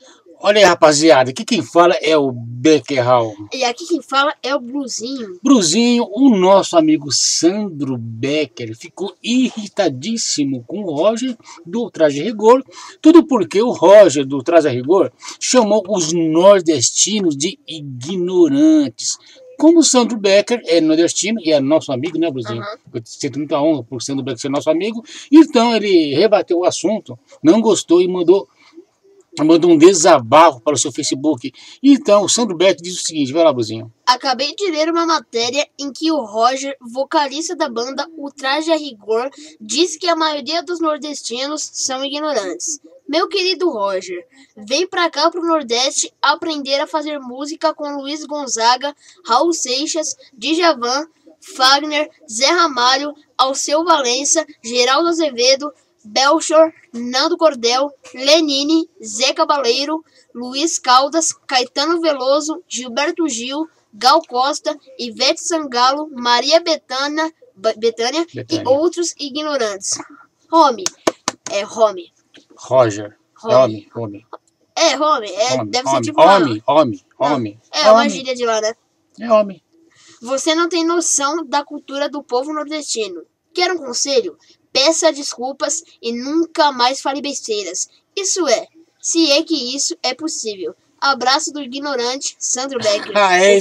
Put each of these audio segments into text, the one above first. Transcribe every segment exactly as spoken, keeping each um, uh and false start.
Olha aí, rapaziada, aqui quem fala é o Beckerhal. E aqui quem fala é o Bruzinho. Bruzinho, o nosso amigo Sandro Becker ficou irritadíssimo com o Roger do Traje a Rigor. Tudo porque o Roger do Traje a Rigor chamou os nordestinos de ignorantes. Como o Sandro Becker é nordestino e é nosso amigo, né, Bruzinho? Uhum. Eu sinto muita honra por Sandro Becker ser nosso amigo. Então ele rebateu o assunto, não gostou e mandou... mandou um desabafo para o seu Facebook. Então, o Sandro Beck diz o seguinte, vai lá, Bruzinho. Acabei de ler uma matéria em que o Roger, vocalista da banda O Traje a Rigor, diz que a maioria dos nordestinos são ignorantes. Meu querido Roger, vem pra cá pro Nordeste aprender a fazer música com Luiz Gonzaga, Raul Seixas, Djavan, Fagner, Zé Ramalho, Alceu Valença, Geraldo Azevedo, Belchior, Nando Cordel, Lenine, Zé Cabaleiro, Luiz Caldas, Caetano Veloso, Gilberto Gil, Gal Costa, Ivete Sangalo, Maria Bethânia, Bethânia e outros ignorantes. Home, é Home. Roger. Home, Home. É, Home, é, home, deve home, ser tipo Home, Home, Home. É uma gíria de lá, né? É Home. Você não tem noção da cultura do povo nordestino. Quer um conselho? Peça desculpas e nunca mais fale besteiras. Isso é, se é que isso é possível. Abraço do ignorante, Sandro Becker. Aê,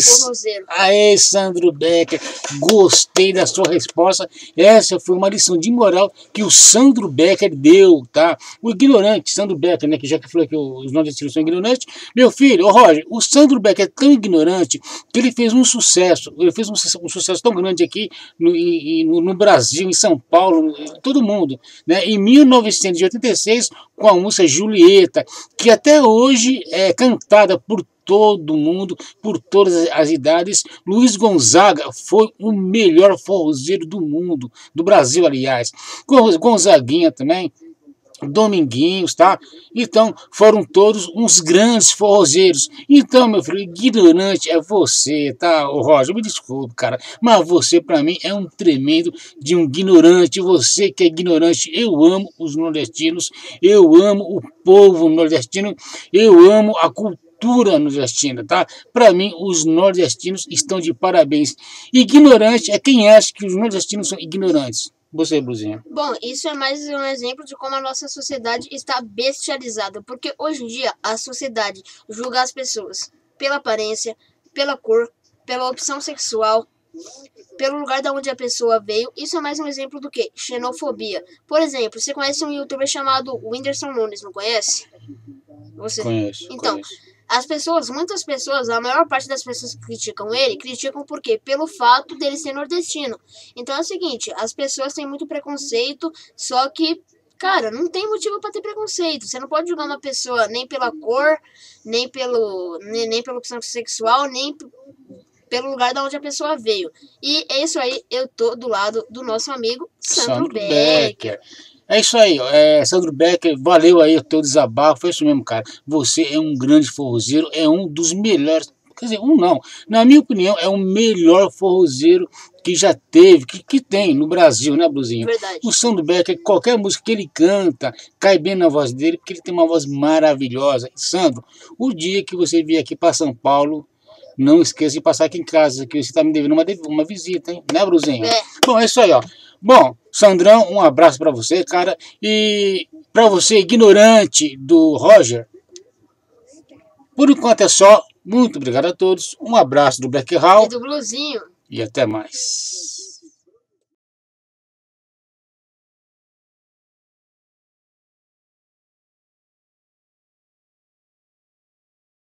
aê, Sandro Becker. Gostei da sua resposta. Essa foi uma lição de moral que o Sandro Becker deu, tá? O ignorante, Sandro Becker, né? Que já que falou que os nordestinos são ignorantes. Meu filho, ô Roger, o Sandro Becker é tão ignorante que ele fez um sucesso. Ele fez um, um sucesso tão grande aqui no, no, no Brasil, em São Paulo, em todo mundo, né? Em mil novecentos e oitenta e seis, com a música Julieta, que até hoje é cantada por todo mundo, por todas as idades. Luiz Gonzaga foi o melhor forrozeiro do mundo, do Brasil, aliás. Gonzaguinha também, Dominguinhos, tá? Então, foram todos uns grandes forrozeiros. Então, meu filho, ignorante é você, tá? Ô, Roger, me desculpe, cara, mas você, pra mim, é um tremendo de um ignorante. Você que é ignorante, eu amo os nordestinos, eu amo o povo nordestino, eu amo a cultura nordestina, tá? Para mim, os nordestinos estão de parabéns. Ignorante é quem acha que os nordestinos são ignorantes. Você, Bruzinha. Bom, isso é mais um exemplo de como a nossa sociedade está bestializada, porque hoje em dia a sociedade julga as pessoas pela aparência, pela cor, pela opção sexual, pelo lugar de onde a pessoa veio. Isso é mais um exemplo do que? Xenofobia. Por exemplo, você conhece um youtuber chamado Whindersson Nunes, não conhece? Você? Conheço, então, conheço. As pessoas, muitas pessoas, a maior parte das pessoas que criticam ele, criticam por quê? Pelo fato dele ser nordestino. Então é o seguinte, as pessoas têm muito preconceito, só que, cara, não tem motivo para ter preconceito. Você não pode julgar uma pessoa nem pela cor, nem pelo, nem, nem pela opção sexual, nem pelo lugar de onde a pessoa veio. E é isso aí, eu tô do lado do nosso amigo Sandro, Sandro Becker. Becker. É isso aí, é, Sandro Becker, valeu aí o teu desabafo, foi isso mesmo, cara. Você é um grande forrozeiro, é um dos melhores, quer dizer, um não, na minha opinião, é o melhor forrozeiro que já teve, que, que tem no Brasil, né, Bruzinho? Verdade. O Sandro Becker, qualquer música que ele canta, cai bem na voz dele, porque ele tem uma voz maravilhosa. Sandro, o dia que você vier aqui para São Paulo, não esqueça de passar aqui em casa, que você está me devendo uma, uma visita, hein? Né, Bruzinho? É. Bom, é isso aí, ó. Bom, Sandrão, um abraço para você, cara. E para você, ignorante do Roger, por enquanto é só. Muito obrigado a todos. Um abraço do Beckerhal. E do Bluzinho. E até mais.